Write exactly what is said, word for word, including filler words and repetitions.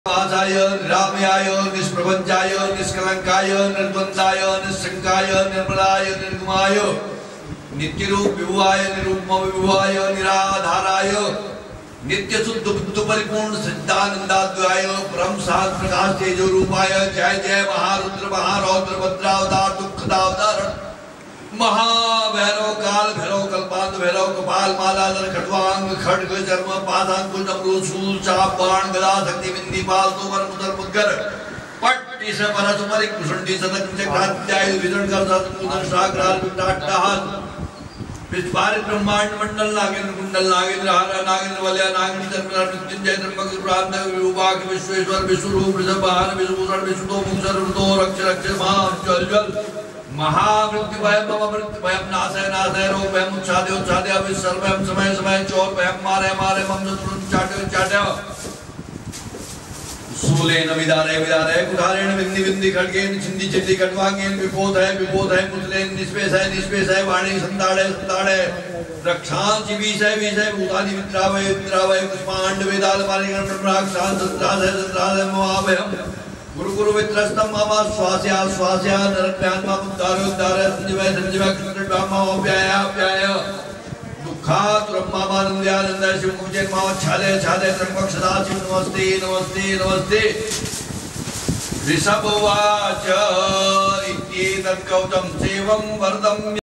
आचाय निरामयाय निष्प्रपंचाय निष्कलंकाय निर्द्वंदाय निस्संगाय निर्मलाय निर्गुमाय नित्यरूप विभुवाय निरूपम विभुवाय निराधाराय नित्य शुद्ध बुद्ध परिपूर्ण सिद्धानंदाद्वय परम सात प्रकाश तेजो रूपाय जय जय महारुद्र महारौद्र भद्रावतार दुखदावतार महाभैरव काल भैरव कल्पांत भैरव कपाल मालाधर खड्वांग खड्ग चर्म पादांकुश अमृत शूल चाप बाण गदा शक्ति बिंदी पाल तोमर मुदर मुद्गर पट्टी से मरा तुम्हारी कुशंडी सदक चक्राध्याय विजन कर सतमुदर सागराल विटाटहास विस्फारित ब्रह्मांड मंडल नागेंद्र कुंडल नागेंद्र हारा नागेंद्र वलया नागिनी धर्मराज मृत्युंजय धर्मक प्रांत विरूपाक विश्वेश्वर विश्वरूप ऋषभवाहन विश्वभूषण विष्णु मुंसर ऋतो रक्ष रक्ष महा जल जल महामृत्युभयं मम मृत्युभयं नाशय नाशय रोगभयं उच्छादय उच्छादय विसर्वभयं समय समय चोरभयं मारे मारे मम शत्रुं चाटय चाटय शूलेन विदारय विदारय कुठारेण विंदी विंदी खड्गेन छिंदी छिंदी खड्वांगेन विपोधय विपोधय मुसलेन निष्पेषय निष्पेषय वाणी संताड़य संताड़य रक्षांसि विषय विषय भूतानि विद्रावय विद्रावय पुष्पांड वेदाल मालिगण ब्रह्मराक्षां संत्रासय संत्रासय महाभयं गुरु गुरु वित्रस्तम मामा स्वास्या स्वास्या नरप्यान माम उद्धारो उद्धार संजीवय संजीवय कृष्ण मामा अप्याय अप्याय दुःखातुरम मामा नंद्यानंद शिव मुझे मामा छादय छादय त्र्यंबक सदा शिव नमस्ते नमस्ते नमस्ते ऋषभवाच इत्येतत् कौतं सेवं वरदं